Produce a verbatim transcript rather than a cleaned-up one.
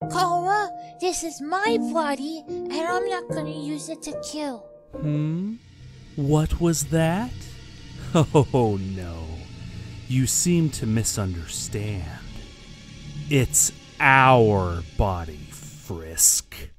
Cora, this is my body, and I'm not gonna use it to kill. Hmm? What was that? Oh no, you seem to misunderstand. It's our body, Frisk.